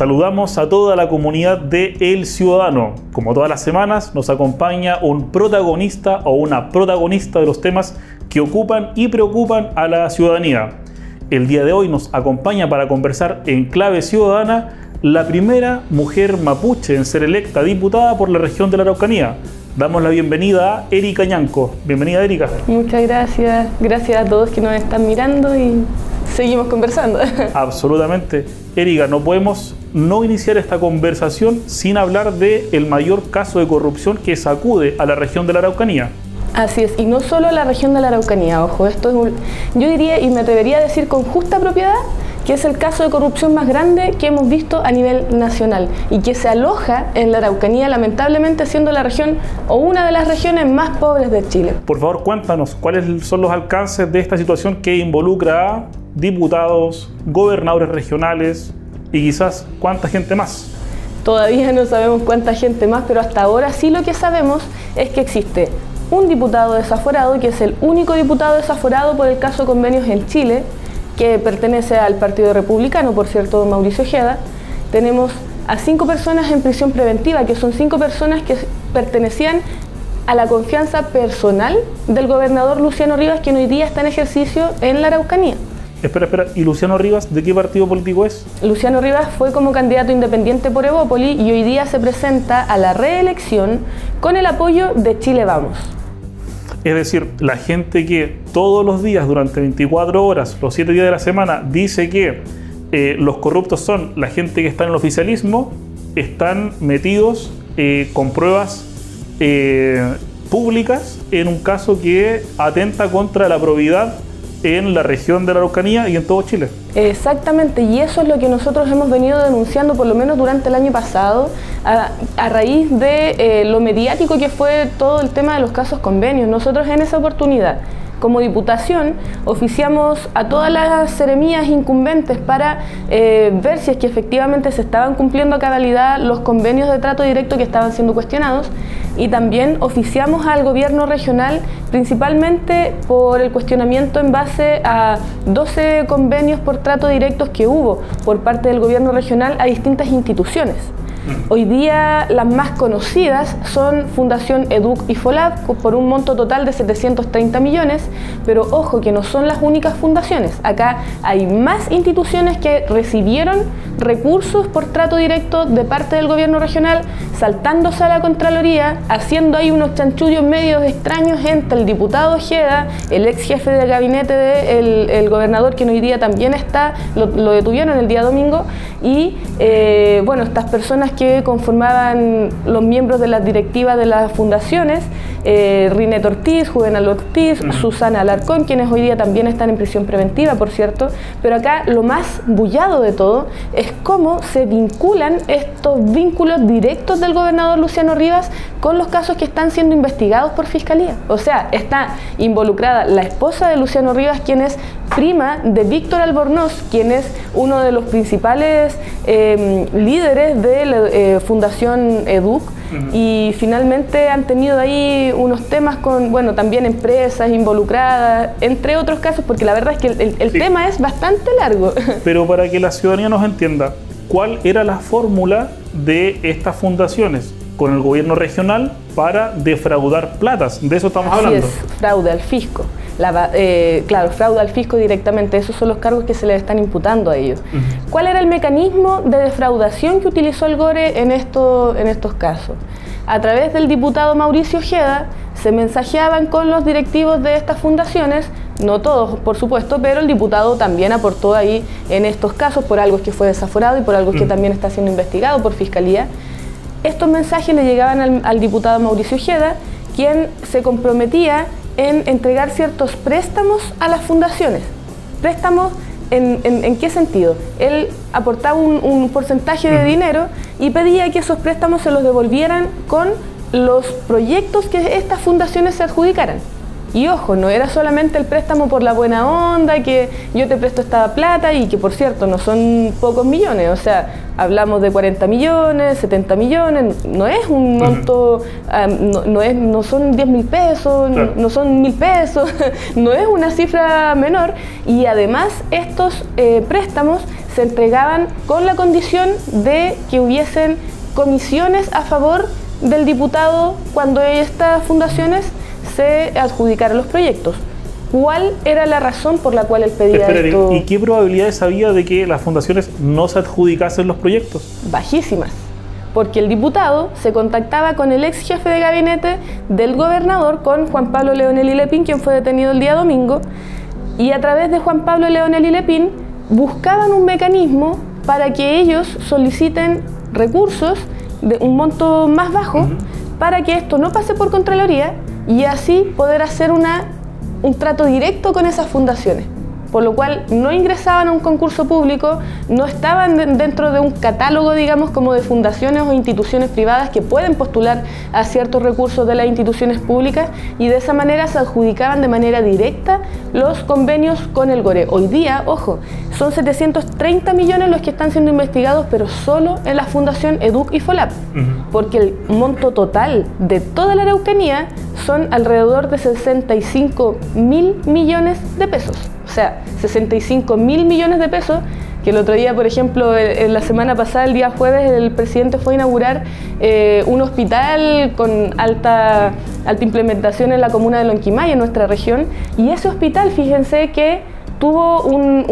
Saludamos a toda la comunidad de El Ciudadano. Como todas las semanas nos acompaña un protagonista o una protagonista de los temas que ocupan y preocupan a la ciudadanía. El día de hoy nos acompaña para conversar en clave ciudadana la primera mujer mapuche en ser electa diputada por la región de la Araucanía. Damos la bienvenida a Erika Ñanco. Bienvenida, Erika. Muchas gracias. Gracias a todos que nos están mirando y seguimos conversando. Absolutamente. Erika, no podemos no iniciar esta conversación sin hablar del mayor caso de corrupción que sacude a la región de la Araucanía. Así es, y no solo a la región de la Araucanía, ojo, esto es yo diría y me atrevería a decir con justa propiedad que es el caso de corrupción más grande que hemos visto a nivel nacional y que se aloja en la Araucanía, lamentablemente siendo la región o una de las regiones más pobres de Chile. Por favor, cuéntanos cuáles son los alcances de esta situación que involucra a diputados, gobernadores regionales y quizás cuánta gente más. Todavía no sabemos cuánta gente más, pero hasta ahora sí lo que sabemos es que existe un diputado desaforado, que es el único diputado desaforado por el caso Convenios en Chile, que pertenece al Partido Republicano, por cierto, Mauricio Ojeda. Tenemos a 5 personas en prisión preventiva, que son 5 personas que pertenecían a la confianza personal del gobernador Luciano Rivas, quien hoy día está en ejercicio en la Araucanía. Espera, ¿y Luciano Rivas de qué partido político es? Luciano Rivas fue como candidato independiente por Evópoli y hoy día se presenta a la reelección con el apoyo de Chile Vamos. Es decir, la gente que todos los días, durante 24 horas, los 7 días de la semana, dice que los corruptos son la gente que está en el oficialismo, están metidos con pruebas públicas en un caso que atenta contra la probidad en la región de la Araucanía y en todo Chile. Exactamente, y eso es lo que nosotros hemos venido denunciando por lo menos durante el año pasado, a raíz de lo mediático que fue todo el tema de los casos convenios. Nosotros en esa oportunidad, como Diputación, oficiamos a todas las seremías incumbentes para ver si es que efectivamente se estaban cumpliendo a cabalidad los convenios de trato directo que estaban siendo cuestionados, y también oficiamos al gobierno regional principalmente por el cuestionamiento en base a 12 convenios por trato directos que hubo por parte del gobierno regional a distintas instituciones. Hoy día las más conocidas son Fundación Educ y FOLAP por un monto total de 730 millones, pero ojo que no son las únicas fundaciones. Acá hay más instituciones que recibieron recursos por trato directo de parte del gobierno regional, saltándose a la Contraloría, haciendo ahí unos chanchullos medios extraños entre el diputado Ojeda, el ex jefe de gabinete del gobernador, que hoy día también está, lo detuvieron el día domingo, y bueno, estas personas que conformaban los miembros de las directivas de las fundaciones, Rinet Ortiz, Juvenal Ortiz, Susana Alarcón, quienes hoy día también están en prisión preventiva, por cierto. Pero acá lo más bullado de todo es cómo se vinculan estos vínculos directos del gobernador Luciano Rivas con los casos que están siendo investigados por Fiscalía. O sea, está involucrada la esposa de Luciano Rivas, quien es prima de Víctor Albornoz, quien es uno de los principales líderes de la Fundación Educ, y finalmente han tenido ahí unos temas con, bueno, también empresas involucradas, entre otros casos, porque la verdad es que el tema es bastante largo. Pero para que la ciudadanía nos entienda, ¿cuál era la fórmula de estas fundaciones con el gobierno regional para defraudar platas? De eso estamos hablando. Así es, fraude al fisco. Claro, fraude al fisco directamente, esos son los cargos que se les están imputando a ellos. ¿Cuál era el mecanismo de defraudación que utilizó el GORE en estos casos? A través del diputado Mauricio Ojeda se mensajeaban con los directivos de estas fundaciones, no todos por supuesto, pero el diputado también aportó ahí en estos casos, por algo que fue desaforado y por algo que también está siendo investigado por Fiscalía. Estos mensajes le llegaban al diputado Mauricio Ojeda, quien se comprometía en entregar ciertos préstamos a las fundaciones. ¿Préstamos en qué sentido? Él aportaba un porcentaje de dinero y pedía que esos préstamos se los devolvieran con los proyectos que estas fundaciones se adjudicaran. Y ojo, no era solamente el préstamo por la buena onda, que yo te presto esta plata y que por cierto no son pocos millones, o sea, hablamos de 40 millones, 70 millones, no es un monto, no son 10.000 pesos, claro, no son 1.000 pesos, no es una cifra menor, y además estos préstamos se entregaban con la condición de que hubiesen comisiones a favor del diputado cuando estas fundaciones se adjudicaran los proyectos. ¿Cuál era la razón por la cual él pedía esto? ¿Y qué probabilidades había de que las fundaciones no se adjudicasen los proyectos? Bajísimas, porque el diputado se contactaba con el ex jefe de gabinete del gobernador, con Juan Pablo Leonelli Lepín, quien fue detenido el día domingo, y a través de Juan Pablo Leonelli Lepín buscaban un mecanismo para que ellos soliciten recursos de un monto más bajo, para que esto no pase por Contraloría y así poder hacer un trato directo con esas fundaciones, por lo cual no ingresaban a un concurso público, no estaban dentro de un catálogo, digamos, como de fundaciones o instituciones privadas que pueden postular a ciertos recursos de las instituciones públicas, y de esa manera se adjudicaban de manera directa los convenios con el GORE. Hoy día, ojo, son 730 millones los que están siendo investigados, pero solo en la Fundación EDUC y FOLAP, porque el monto total de toda la Araucanía son alrededor de 65.000 millones de pesos. O sea, 65.000 millones de pesos, que el otro día, por ejemplo, en la semana pasada, el día jueves, el presidente fue a inaugurar un hospital con alta implementación en la comuna de Lonquimay, en nuestra región, y ese hospital, fíjense que tuvo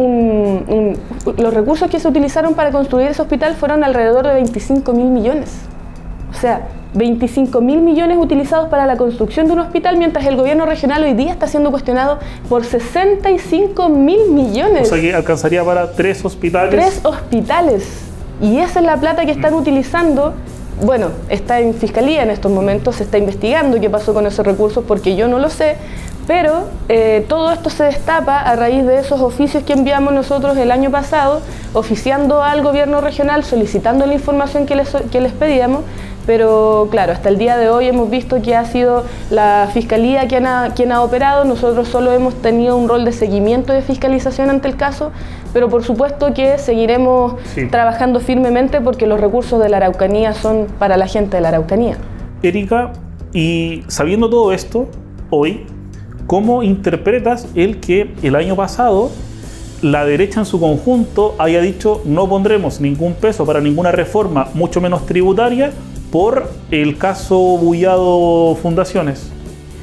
los recursos que se utilizaron para construir ese hospital fueron alrededor de 25.000 millones. O sea, 25.000 millones utilizados para la construcción de un hospital, mientras el gobierno regional hoy día está siendo cuestionado por 65.000 millones. O sea que alcanzaría para 3 hospitales. 3 hospitales. Y esa es la plata que están utilizando. Bueno, está en fiscalía en estos momentos, se está investigando qué pasó con esos recursos, porque yo no lo sé, pero todo esto se destapa a raíz de esos oficios que enviamos nosotros el año pasado, oficiando al gobierno regional, solicitando la información que les pedíamos. Pero claro, hasta el día de hoy hemos visto que ha sido la Fiscalía quien ha operado. Nosotros solo hemos tenido un rol de seguimiento y de fiscalización ante el caso, pero por supuesto que seguiremos trabajando firmemente, porque los recursos de la Araucanía son para la gente de la Araucanía. Erika, y sabiendo todo esto, hoy, ¿cómo interpretas el que el año pasado la derecha en su conjunto haya dicho no pondremos ningún peso para ninguna reforma, mucho menos tributaria, por el caso Bullado Fundaciones?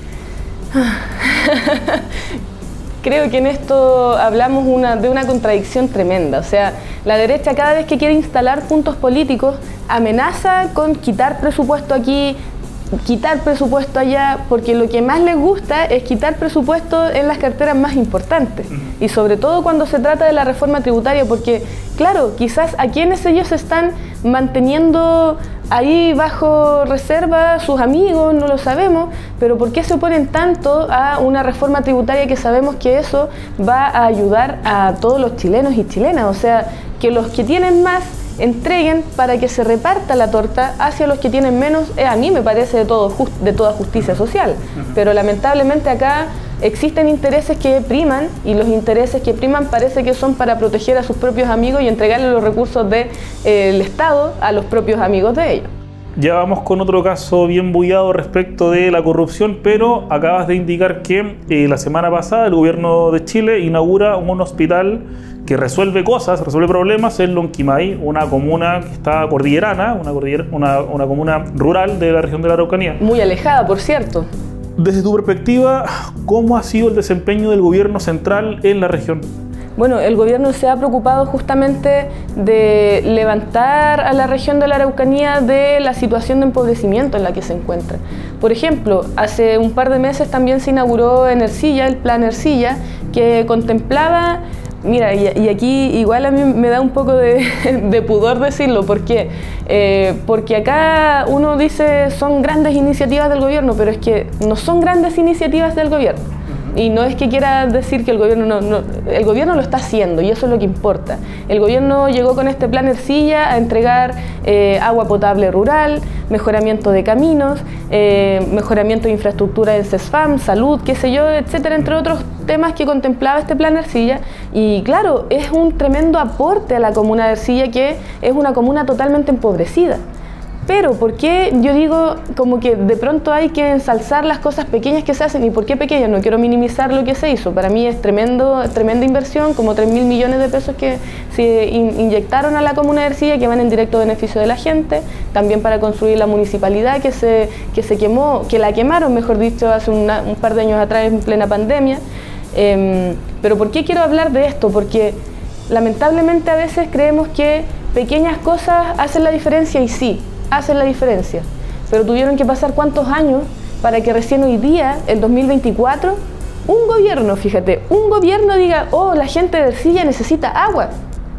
Creo que en esto hablamos de una contradicción tremenda. O sea, la derecha, cada vez que quiere instalar puntos políticos, amenaza con quitar presupuesto aquí, quitar presupuesto allá, porque lo que más les gusta es quitar presupuesto en las carteras más importantes, y sobre todo cuando se trata de la reforma tributaria, porque claro, quizás a quienes ellos están manteniendo ahí bajo reserva, sus amigos, no lo sabemos, pero ¿por qué se oponen tanto a una reforma tributaria que sabemos que eso va a ayudar a todos los chilenos y chilenas? O sea, que los que tienen más entreguen para que se reparta la torta hacia los que tienen menos, a mí me parece de toda justicia social. Pero lamentablemente acá existen intereses que priman, y los intereses que priman parece que son para proteger a sus propios amigos y entregarle los recursos del Estado a los propios amigos de ellos. Ya vamos con otro caso bien bullado respecto de la corrupción, pero acabas de indicar que la semana pasada el gobierno de Chile inaugura un hospital que resuelve cosas, resuelve problemas en Lonquimay, una comuna que está cordillerana, una comuna rural de la región de la Araucanía. Muy alejada, por cierto. Desde tu perspectiva, ¿cómo ha sido el desempeño del gobierno central en la región? Bueno, el gobierno se ha preocupado justamente de levantar a la región de la Araucanía de la situación de empobrecimiento en la que se encuentra. Por ejemplo, hace un par de meses también se inauguró en Ercilla, el Plan Ercilla, que contemplaba... Mira, y aquí igual a mí me da un poco de pudor decirlo, porque acá uno dice son grandes iniciativas del gobierno, pero es que no son grandes iniciativas del gobierno. Y no es que quiera decir que el gobierno el gobierno lo está haciendo, y eso es lo que importa. El gobierno llegó con este Plan Ercilla a entregar agua potable rural, mejoramiento de caminos, mejoramiento de infraestructura en CESFAM, salud, qué sé yo, etcétera, entre otros temas que contemplaba este plan Ercilla, y claro, es un tremendo aporte a la comuna de Ercilla, que es una comuna totalmente empobrecida. Pero ¿por qué yo digo como que de pronto hay que ensalzar las cosas pequeñas que se hacen? ¿Y por qué pequeñas? No quiero minimizar lo que se hizo. Para mí es tremenda inversión, como 3.000 millones de pesos que se inyectaron a la comuna de Ercilla, que van en directo beneficio de la gente. También para construir la municipalidad que se quemó, que la quemaron, mejor dicho, hace un par de años atrás en plena pandemia. Pero ¿por qué quiero hablar de esto? Porque lamentablemente a veces creemos que pequeñas cosas hacen la diferencia, y sí, hacen la diferencia, pero tuvieron que pasar ¿cuántos años para que recién hoy día, el 2024, un gobierno diga, oh, la gente de Ercilla necesita agua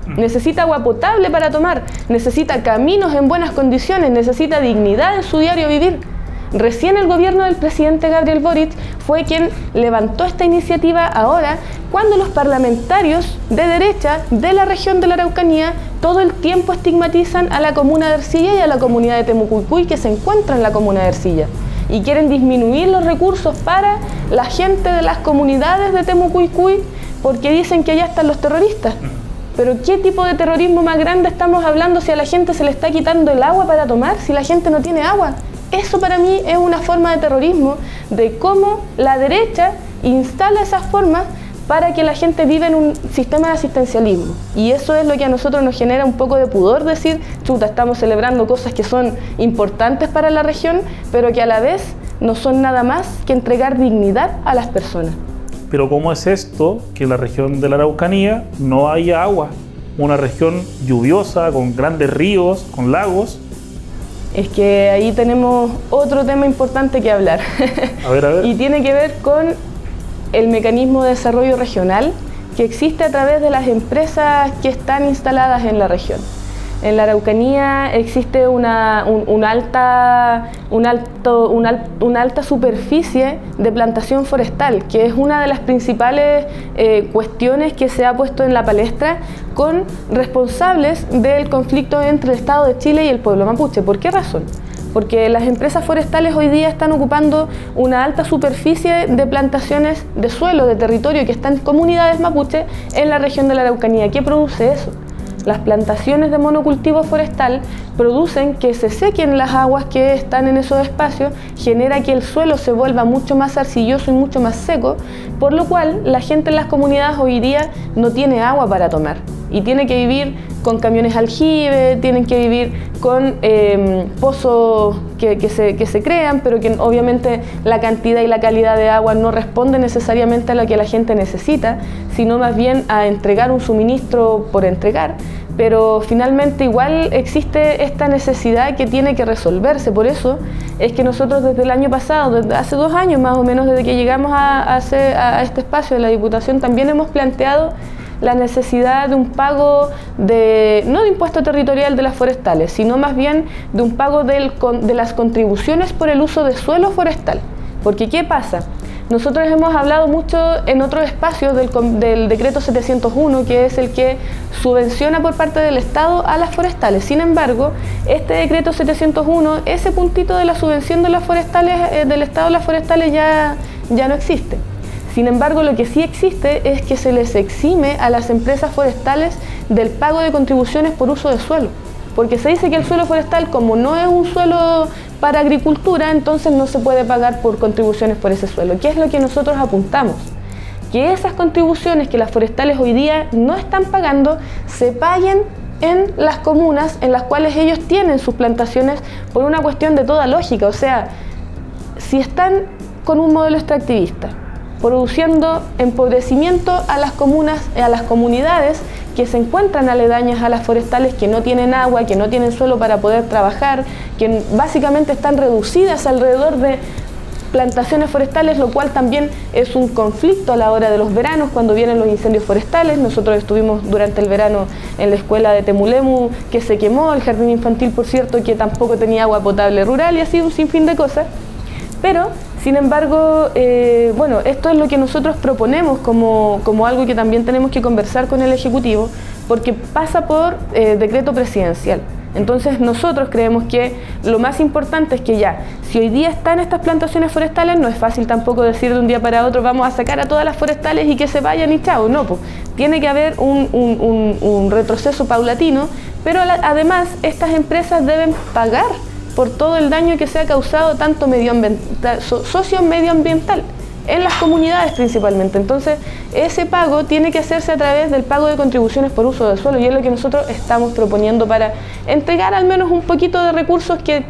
potable para tomar, necesita caminos en buenas condiciones, necesita dignidad en su diario vivir? Recién el gobierno del presidente Gabriel Boric fue quien levantó esta iniciativa ahora, cuando los parlamentarios de derecha de la región de la Araucanía todo el tiempo estigmatizan a la comuna de Ercilla y a la comunidad de Temucuicui, que se encuentra en la comuna de Ercilla, y quieren disminuir los recursos para la gente de las comunidades de Temucuicui porque dicen que allá están los terroristas. Pero ¿qué tipo de terrorismo más grande estamos hablando si a la gente se le está quitando el agua para tomar, si la gente no tiene agua? Eso para mí es una forma de terrorismo, de cómo la derecha instala esas formas para que la gente viva en un sistema de asistencialismo. Y eso es lo que a nosotros nos genera un poco de pudor, decir, chuta, estamos celebrando cosas que son importantes para la región, pero que a la vez no son nada más que entregar dignidad a las personas. Pero ¿cómo es esto que en la región de la Araucanía no haya agua? Una región lluviosa, con grandes ríos, con lagos. Es que ahí tenemos otro tema importante que hablar. A ver. Y tiene que ver con el mecanismo de desarrollo regional que existe a través de las empresas que están instaladas en la región. En la Araucanía existe una alta superficie de plantación forestal, que es una de las principales cuestiones que se ha puesto en la palestra con responsables del conflicto entre el Estado de Chile y el pueblo mapuche. ¿Por qué razón? Porque las empresas forestales hoy día están ocupando una alta superficie de plantaciones de suelo, de territorio, que están en comunidades mapuche en la región de la Araucanía. ¿Qué produce eso? Las plantaciones de monocultivo forestal producen que se sequen las aguas que están en esos espacios, genera que el suelo se vuelva mucho más arcilloso y mucho más seco, por lo cual la gente en las comunidades hoy día no tiene agua para tomar y tiene que vivir con camiones aljibe, tienen que vivir con pozos que se crean, pero que obviamente la cantidad y la calidad de agua no responde necesariamente a lo que la gente necesita, sino más bien a entregar un suministro por entregar. Pero finalmente igual existe esta necesidad que tiene que resolverse. Por eso es que nosotros desde el año pasado, desde hace 2 años más o menos, desde que llegamos a este espacio de la Diputación, también hemos planteado la necesidad de un pago no de impuesto territorial de las forestales, sino más bien de un pago de las contribuciones por el uso de suelo forestal. Porque ¿qué pasa? Nosotros hemos hablado mucho en otros espacios del decreto 701, que es el que subvenciona por parte del Estado a las forestales. Sin embargo, este decreto 701, ese puntito de la subvención de las forestales, del Estado a las forestales ya no existe. Sin embargo, lo que sí existe es que se les exime a las empresas forestales del pago de contribuciones por uso de suelo. Porque se dice que el suelo forestal, como no es un suelo para agricultura, entonces no se puede pagar por contribuciones por ese suelo. ¿Qué es lo que nosotros apuntamos? Que esas contribuciones que las forestales hoy día no están pagando, se paguen en las comunas en las cuales ellos tienen sus plantaciones por una cuestión de toda lógica. O sea, si están con un modelo extractivista, produciendo empobrecimiento a las comunas, a las comunidades que se encuentran aledañas a las forestales, que no tienen agua, que no tienen suelo para poder trabajar, que básicamente están reducidas alrededor de plantaciones forestales, lo cual también es un conflicto a la hora de los veranos, cuando vienen los incendios forestales. Nosotros estuvimos durante el verano en la escuela de Temulemu, que se quemó, el jardín infantil, por cierto, que tampoco tenía agua potable rural, y así un sinfín de cosas. Pero, sin embargo, bueno, esto es lo que nosotros proponemos como algo que también tenemos que conversar con el Ejecutivo, porque pasa por decreto presidencial. Entonces nosotros creemos que lo más importante es que ya, si hoy día están estas plantaciones forestales, no es fácil tampoco decir de un día para otro vamos a sacar a todas las forestales y que se vayan y chao, no, pues tiene que haber un retroceso paulatino, pero además estas empresas deben pagar por todo el daño que se ha causado tanto socio-medioambiental en las comunidades principalmente. Entonces ese pago tiene que hacerse a través del pago de contribuciones por uso del suelo, y es lo que nosotros estamos proponiendo para entregar al menos un poquito de recursos que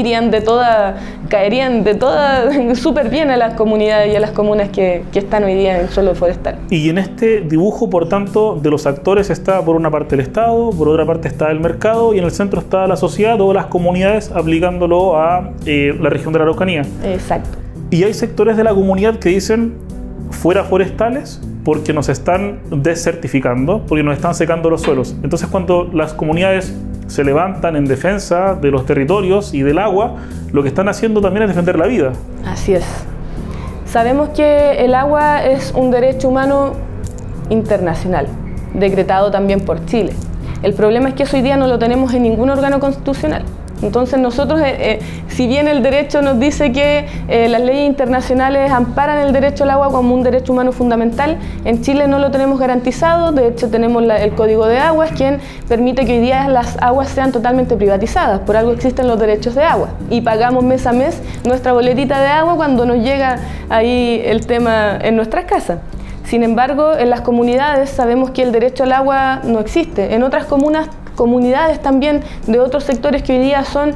caerían de toda súper bien a las comunidades y a las comunas que están hoy día en el suelo forestal. Y en este dibujo, por tanto, de los actores está por una parte el Estado, por otra parte está el mercado, y en el centro está la sociedad o las comunidades aplicándolo a la región de la Araucanía. Exacto. Y hay sectores de la comunidad que dicen fuera forestales porque nos están desertificando, porque nos están secando los suelos. Entonces cuando las comunidades se levantan en defensa de los territorios y del agua, lo que están haciendo también es defender la vida. Así es. Sabemos que el agua es un derecho humano internacional, decretado también por Chile. El problema es que eso hoy día no lo tenemos en ningún órgano constitucional. Entonces nosotros, si bien el derecho nos dice que las leyes internacionales amparan el derecho al agua como un derecho humano fundamental, en Chile no lo tenemos garantizado. De hecho tenemos el Código de Aguas, quien permite que hoy día las aguas sean totalmente privatizadas. Por algo existen los derechos de agua y pagamos mes a mes nuestra boletita de agua cuando nos llega ahí el tema en nuestras casas. Sin embargo, en las comunidades sabemos que el derecho al agua no existe. En otras comunidades también de otros sectores que hoy día son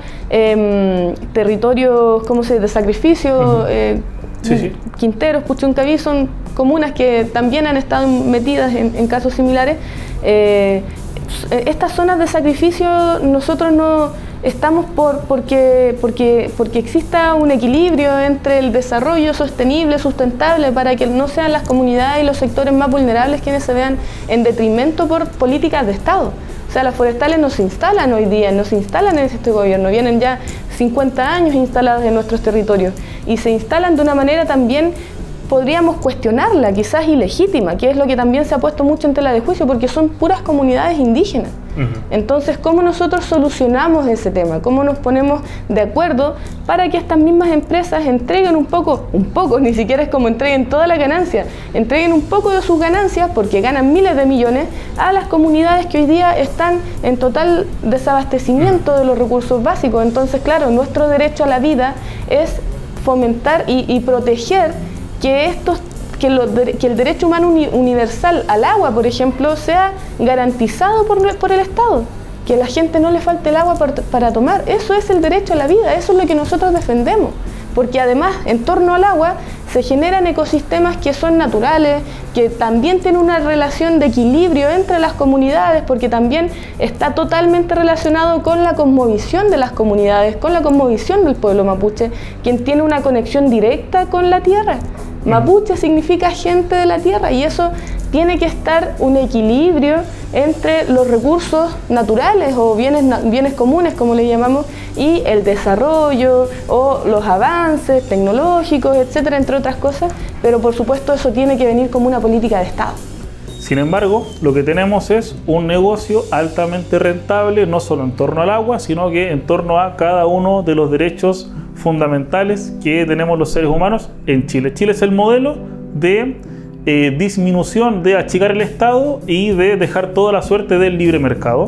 territorios, de sacrificio, Quinteros, Puchuncaví, son comunas que también han estado metidas en casos similares. Estas zonas de sacrificio nosotros no estamos porque exista un equilibrio entre el desarrollo sostenible, sustentable, para que no sean las comunidades y los sectores más vulnerables quienes se vean en detrimento por políticas de Estado. O sea, las forestales no se instalan hoy día, no se instalan en este gobierno, vienen ya 50 años instaladas en nuestros territorios y se instalan de una manera también, podríamos cuestionarla, quizás ilegítima, que es lo que también se ha puesto mucho en tela de juicio, porque son puras comunidades indígenas. Entonces, ¿cómo nosotros solucionamos ese tema? ¿Cómo nos ponemos de acuerdo para que estas mismas empresas entreguen un poco, ni siquiera es como entreguen toda la ganancia, entreguen un poco de sus ganancias, porque ganan miles de millones, a las comunidades que hoy día están en total desabastecimiento de los recursos básicos? Entonces, claro, nuestro derecho a la vida es fomentar y proteger que el derecho humano universal al agua, por ejemplo, sea garantizado por el Estado, que a la gente no le falte el agua para tomar. Eso es el derecho a la vida, eso es lo que nosotros defendemos, porque además en torno al agua se generan ecosistemas que son naturales, que también tienen una relación de equilibrio entre las comunidades, porque también está totalmente relacionado con la cosmovisión de las comunidades, con la cosmovisión del pueblo mapuche, quien tiene una conexión directa con la tierra. Mapuche significa gente de la tierra, y eso tiene que estar un equilibrio entre los recursos naturales o bienes comunes, como le llamamos, y el desarrollo o los avances tecnológicos, etcétera, entre otras cosas, pero por supuesto eso tiene que venir como una política de Estado. Sin embargo, lo que tenemos es un negocio altamente rentable, no solo en torno al agua, sino que en torno a cada uno de los derechos fundamentales que tenemos los seres humanos en Chile. Chile es el modelo de disminución, de achicar el Estado y de dejar toda la suerte del libre mercado.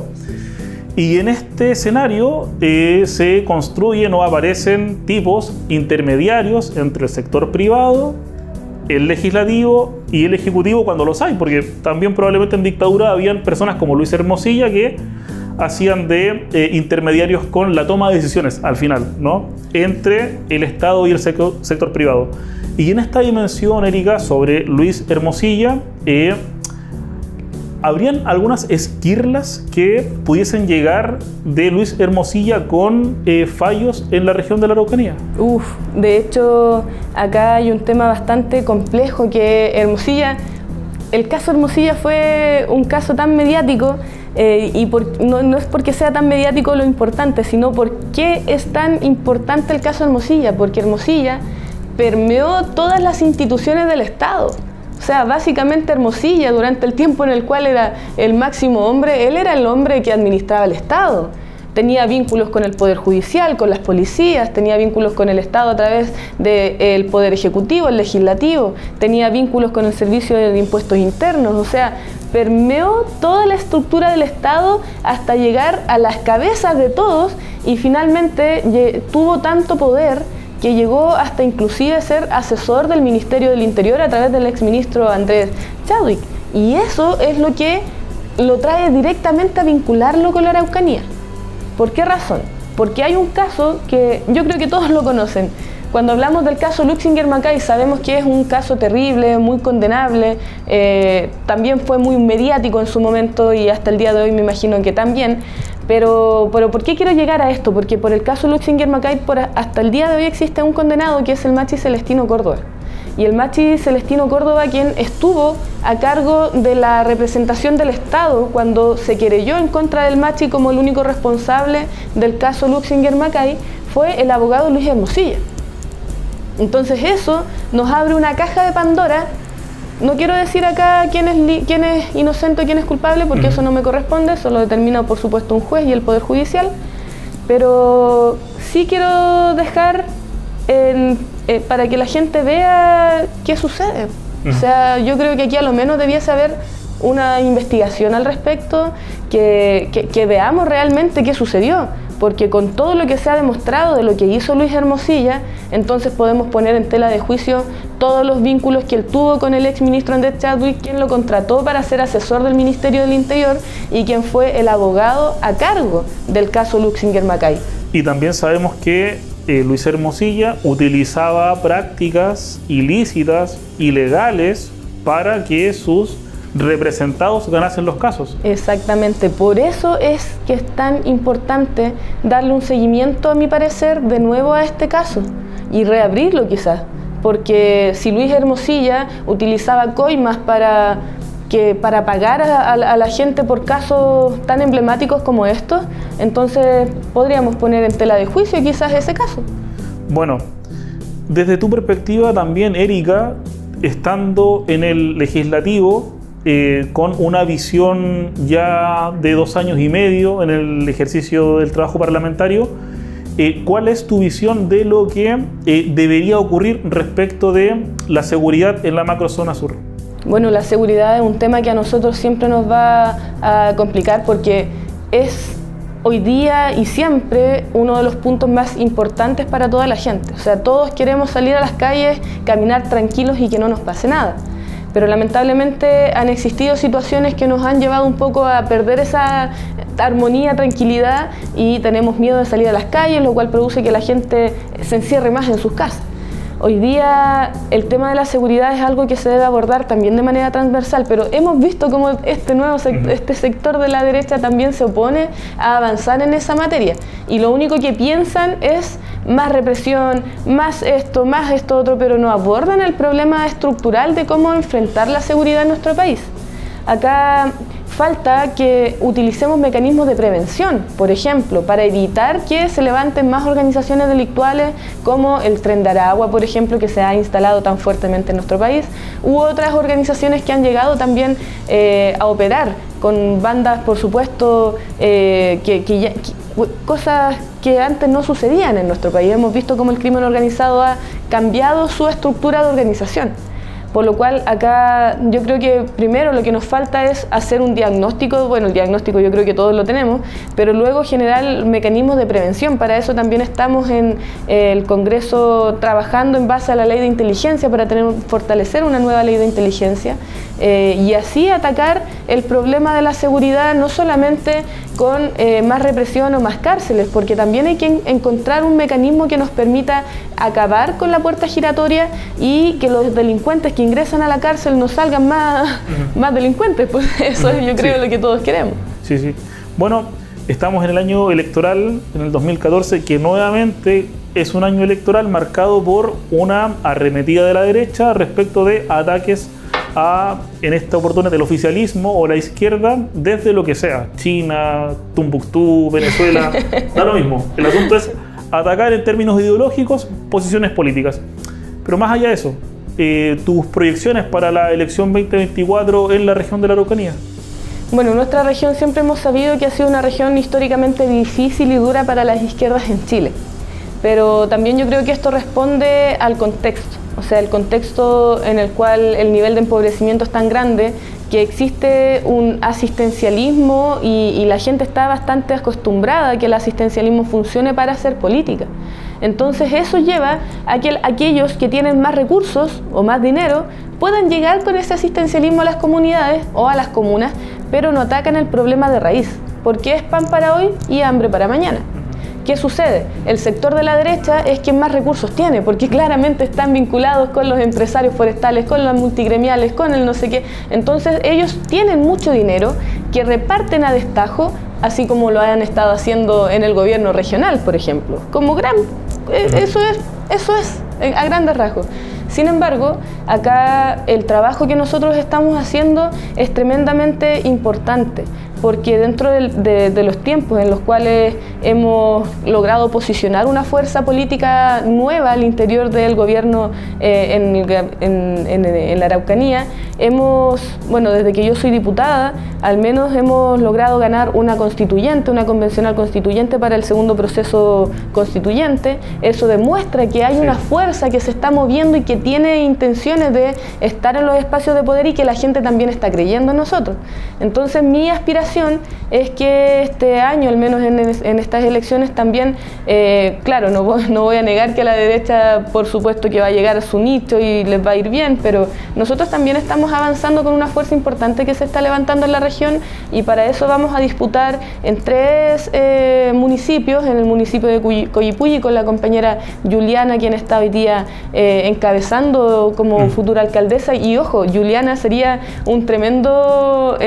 Y en este escenario se construyen o aparecen tipos intermediarios entre el sector privado, el legislativo y el ejecutivo, cuando los hay, porque también probablemente en dictadura habían personas como Luis Hermosilla que hacían de intermediarios con la toma de decisiones al final, ¿no?, entre el Estado y el sector privado. Y en esta dimensión, Erika, sobre Luis Hermosilla, ¿habrían algunas esquirlas que pudiesen llegar de Luis Hermosilla con fallos en la región de la Araucanía? De hecho, acá hay un tema bastante complejo, que Hermosilla, el caso Hermosilla fue un caso tan mediático, no es porque sea tan mediático lo importante, sino por qué es tan importante el caso Hermosilla, porque Hermosilla permeó todas las instituciones del Estado. O sea, básicamente Hermosilla, durante el tiempo en el cual era el máximo hombre, él era el hombre que administraba el Estado. tenía vínculos con el Poder Judicial, con las policías, tenía vínculos con el Estado a través del Poder Ejecutivo, el Legislativo, tenía vínculos con el Servicio de Impuestos Internos, o sea, permeó toda la estructura del Estado hasta llegar a las cabezas de todos y finalmente tuvo tanto poder que llegó hasta inclusive ser asesor del Ministerio del Interior a través del exministro Andrés Chadwick. Y eso es lo que lo trae directamente a vincularlo con la Araucanía. ¿Por qué razón? Porque hay un caso que yo creo que todos lo conocen. Cuando hablamos del caso Luchinger-Macay sabemos que es un caso terrible, muy condenable, también fue muy mediático en su momento y hasta el día de hoy me imagino que también. Pero ¿por qué quiero llegar a esto? Porque por el caso Luchinger-Macay hasta el día de hoy existe un condenado que es el Machi Celestino Córdoba. Y el Machi Celestino Córdoba, quien estuvo a cargo de la representación del Estado cuando se querelló en contra del Machi como el único responsable del caso Luchinger-Macay, fue el abogado Luis Hermosilla. Entonces eso nos abre una caja de Pandora. No quiero decir acá quién es inocente o quién es culpable, porque eso no me corresponde, eso lo determina por supuesto un juez y el Poder Judicial, pero sí quiero dejar para que la gente vea qué sucede. O sea, yo creo que aquí a lo menos debiese haber una investigación al respecto, que veamos realmente qué sucedió, porque con todo lo que se ha demostrado de lo que hizo Luis Hermosilla, entonces podemos poner en tela de juicio todos los vínculos que él tuvo con el exministro Andrés Chadwick, quien lo contrató para ser asesor del Ministerio del Interior y quien fue el abogado a cargo del caso Luchinger-Macay. Y también sabemos que Luis Hermosilla utilizaba prácticas ilícitas, ilegales, para que sus representados ganasen los casos. Exactamente, por eso es que es tan importante darle un seguimiento, a mi parecer, de nuevo a este caso y reabrirlo quizás, porque si Luis Hermosilla utilizaba coimas para pagar a la gente por casos tan emblemáticos como estos, entonces podríamos poner en tela de juicio quizás ese caso. Bueno, desde tu perspectiva también, Erika, estando en el legislativo, con una visión ya de 2 años y medio en el ejercicio del trabajo parlamentario, ¿cuál es tu visión de lo que debería ocurrir respecto de la seguridad en la macrozona sur? Bueno, la seguridad es un tema que a nosotros siempre nos va a complicar porque es hoy día y siempre uno de los puntos más importantes para toda la gente. O sea, todos queremos salir a las calles, caminar tranquilos y que no nos pase nada. Pero lamentablemente han existido situaciones que nos han llevado un poco a perder esa armonía, tranquilidad y tenemos miedo de salir a las calles, lo cual produce que la gente se encierre más en sus casas. Hoy día el tema de la seguridad es algo que se debe abordar también de manera transversal, pero hemos visto cómo este sector de la derecha también se opone a avanzar en esa materia y lo único que piensan es más represión, más esto otro, pero no abordan el problema estructural de cómo enfrentar la seguridad en nuestro país. Acá falta que utilicemos mecanismos de prevención, por ejemplo, para evitar que se levanten más organizaciones delictuales como el Tren de Aragua, por ejemplo, que se ha instalado tan fuertemente en nuestro país, u otras organizaciones que han llegado también a operar con bandas, por supuesto, cosas que antes no sucedían en nuestro país. Hemos visto cómo el crimen organizado ha cambiado su estructura de organización. Por lo cual acá yo creo que primero lo que nos falta es hacer un diagnóstico, bueno, el diagnóstico yo creo que todos lo tenemos, pero luego generar mecanismos de prevención. Para eso también estamos en el Congreso trabajando en base a la ley de inteligencia para fortalecer una nueva ley de inteligencia y así atacar el problema de la seguridad no solamente con más represión o más cárceles, porque también hay que encontrar un mecanismo que nos permita acabar con la puerta giratoria y que los delincuentes que ingresan a la cárcel no salgan más delincuentes, pues eso es yo creo lo que todos queremos. Sí, sí. Bueno, estamos en el año electoral, en el 2014, que nuevamente es un año electoral marcado por una arremetida de la derecha respecto de ataques en esta oportunidad del oficialismo o la izquierda desde lo que sea, China, Tumbuctú, Venezuela, da lo mismo. El asunto es atacar en términos ideológicos posiciones políticas. Pero más allá de eso, tus proyecciones para la elección 2024 en la región de la Araucanía. Bueno, nuestra región siempre hemos sabido que ha sido una región históricamente difícil y dura para las izquierdas en Chile, pero también yo creo que esto responde al contexto, o sea, el contexto en el cual el nivel de empobrecimiento es tan grande que existe un asistencialismo y la gente está bastante acostumbrada a que el asistencialismo funcione para hacer política. Entonces eso lleva a que aquellos que tienen más recursos o más dinero puedan llegar con ese asistencialismo a las comunidades o a las comunas, pero no atacan el problema de raíz, porque es pan para hoy y hambre para mañana. ¿Qué sucede? El sector de la derecha es quien más recursos tiene, porque claramente están vinculados con los empresarios forestales, con las multigremiales, con el no sé qué. Entonces ellos tienen mucho dinero que reparten a destajo, así como lo han estado haciendo en el gobierno regional, por ejemplo. Eso es, a grandes rasgos. Sin embargo, acá el trabajo que nosotros estamos haciendo es tremendamente importante, porque dentro de los tiempos en los cuales hemos logrado posicionar una fuerza política nueva al interior del gobierno en la Araucanía, desde que yo soy diputada, al menos hemos logrado ganar una constituyente, una convencional constituyente para el segundo proceso constituyente. Eso demuestra que hay una fuerza que se está moviendo y que tiene intenciones de estar en los espacios de poder y que la gente también está creyendo en nosotros. Entonces mi aspiración es que este año, al menos en estas elecciones también, claro, no voy a negar que a la derecha por supuesto que va a llegar a su nicho y les va a ir bien, pero nosotros también estamos avanzando con una fuerza importante que se está levantando en la región, y para eso vamos a disputar en 3 municipios, en el municipio de Coyipulli con la compañera Juliana, quien está hoy día encabezando como futura alcaldesa. Y ojo, Juliana sería un tremendo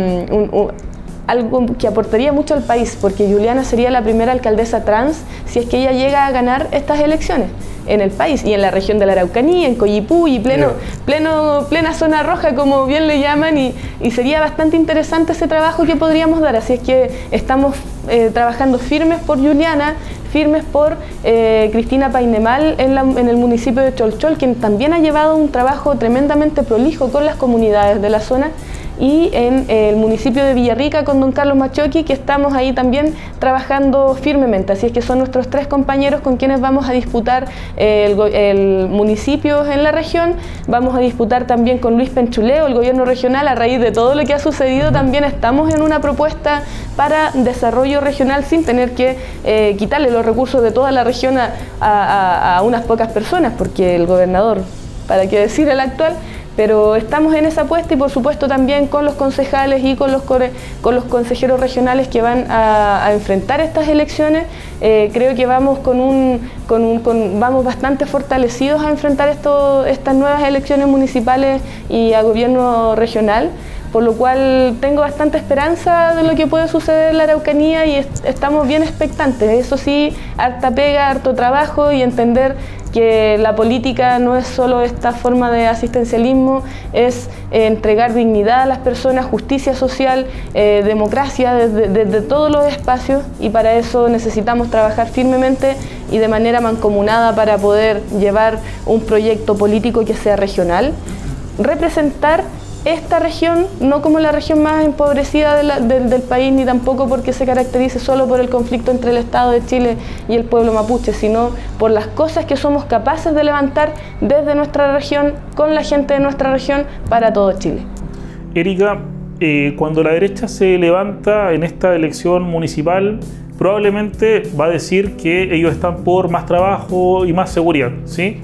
algo que aportaría mucho al país, porque Juliana sería la primera alcaldesa trans si es que ella llega a ganar estas elecciones en el país y en la región de la Araucanía, en Coyipulli, plena zona roja, como bien le llaman, y sería bastante interesante ese trabajo que podríamos dar. Así es que estamos trabajando firmes por Juliana, firmes por Cristina Painemal en el municipio de Cholchol, quien también ha llevado un trabajo tremendamente prolijo con las comunidades de la zona, y en el municipio de Villarrica con don Carlos Machoqui, que estamos ahí también trabajando firmemente. Así es que son nuestros 3 compañeros con quienes vamos a disputar el municipio en la región. Vamos a disputar también con Luis Penchuleo, el gobierno regional. A raíz de todo lo que ha sucedido, también estamos en una propuesta para desarrollo regional sin tener que quitarle los recursos de toda la región a unas pocas personas, porque el gobernador, para qué decir el actual, pero estamos en esa apuesta, y por supuesto también con los concejales y con los consejeros regionales que van a enfrentar estas elecciones. Creo que vamos vamos bastante fortalecidos a enfrentar estas nuevas elecciones municipales y a gobierno regional, por lo cual tengo bastante esperanza de lo que puede suceder en la Araucanía, y estamos bien expectantes. Eso sí, harta pega, harto trabajo, y entender que la política no es solo esta forma de asistencialismo, es entregar dignidad a las personas, justicia social, democracia desde todos los espacios, y para eso necesitamos trabajar firmemente y de manera mancomunada para poder llevar un proyecto político que sea regional, representar esta región no como la región más empobrecida del país, ni tampoco porque se caracterice solo por el conflicto entre el Estado de Chile y el pueblo mapuche, sino por las cosas que somos capaces de levantar desde nuestra región, con la gente de nuestra región, para todo Chile. Erika, cuando la derecha se levanta en esta elección municipal, probablemente va a decir que ellos están por más trabajo y más seguridad, ¿sí?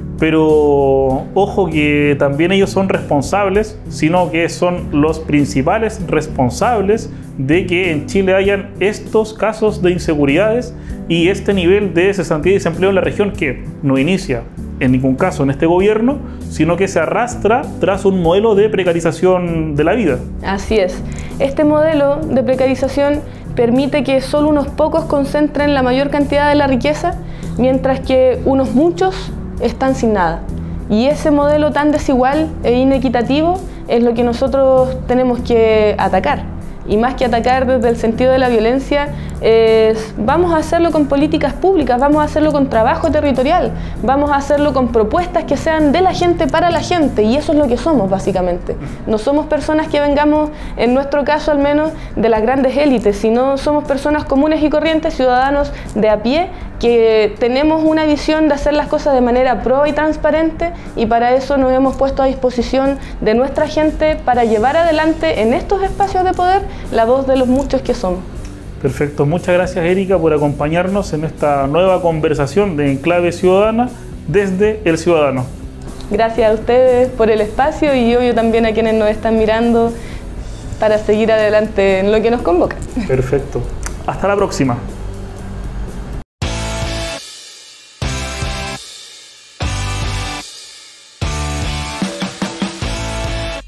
Pero ojo que también ellos son responsables, sino que son los principales responsables de que en Chile hayan estos casos de inseguridades y este nivel de cesantía y desempleo en la región, que no inicia en ningún caso en este gobierno, sino que se arrastra tras un modelo de precarización de la vida. Así es. Este modelo de precarización permite que solo unos pocos concentren la mayor cantidad de la riqueza, mientras que unos muchos están sin nada. Y ese modelo tan desigual e inequitativo es lo que nosotros tenemos que atacar. Y más que atacar desde el sentido de la violencia, vamos a hacerlo con políticas públicas, vamos a hacerlo con trabajo territorial, vamos a hacerlo con propuestas que sean de la gente para la gente, y eso es lo que somos básicamente. No somos personas que vengamos, en nuestro caso al menos, de las grandes élites, sino somos personas comunes y corrientes, ciudadanos de a pie, que tenemos una visión de hacer las cosas de manera pro y transparente, y para eso nos hemos puesto a disposición de nuestra gente para llevar adelante en estos espacios de poder la voz de los muchos que somos. Perfecto, muchas gracias Erika por acompañarnos en esta nueva conversación de Enclave Ciudadana desde El Ciudadano. Gracias a ustedes por el espacio y obvio también a quienes nos están mirando para seguir adelante en lo que nos convoca. Perfecto, hasta la próxima.